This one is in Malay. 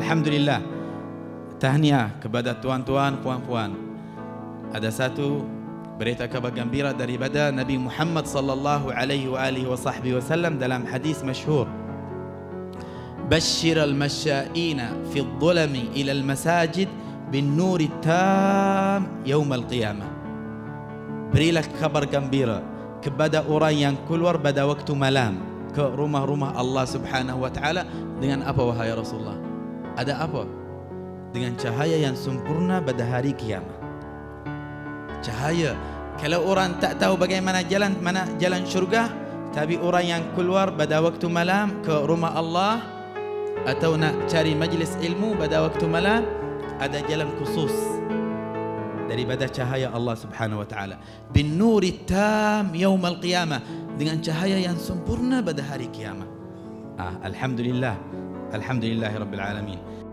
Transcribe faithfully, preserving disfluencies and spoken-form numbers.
Alhamdulillah, tahniah kepada tuan-tuan, puan-puan. Ada satu berita kabar gembira daripada Nabi Muhammad sallallahu alaihi wa alihi wasallam dalam hadis masyhur. Bashir al-masyaina fi adh-dhulami ila al-masajid bin nur tam yaum al-qiyamah. Berilah kabar gembira kepada orang yang keluar pada waktu malam ke rumah-rumah Allah Subhanahu wa taala dengan apa, wahai Rasulullah? Ada apa? Dengan cahaya yang sempurna pada hari kiamat. Cahaya. Kalau orang tak tahu bagaimana jalan mana jalan syurga, tapi orang yang keluar pada waktu malam ke rumah Allah atau nak cari majlis ilmu pada waktu malam, ada jalan khusus daripada cahaya Allah Subhanahu wa taala. Bin nuri tam yaum al-qiyamah, dengan cahaya yang sempurna pada hari kiamat. Ah, alhamdulillah. Alhamdulillahirabbil alamin.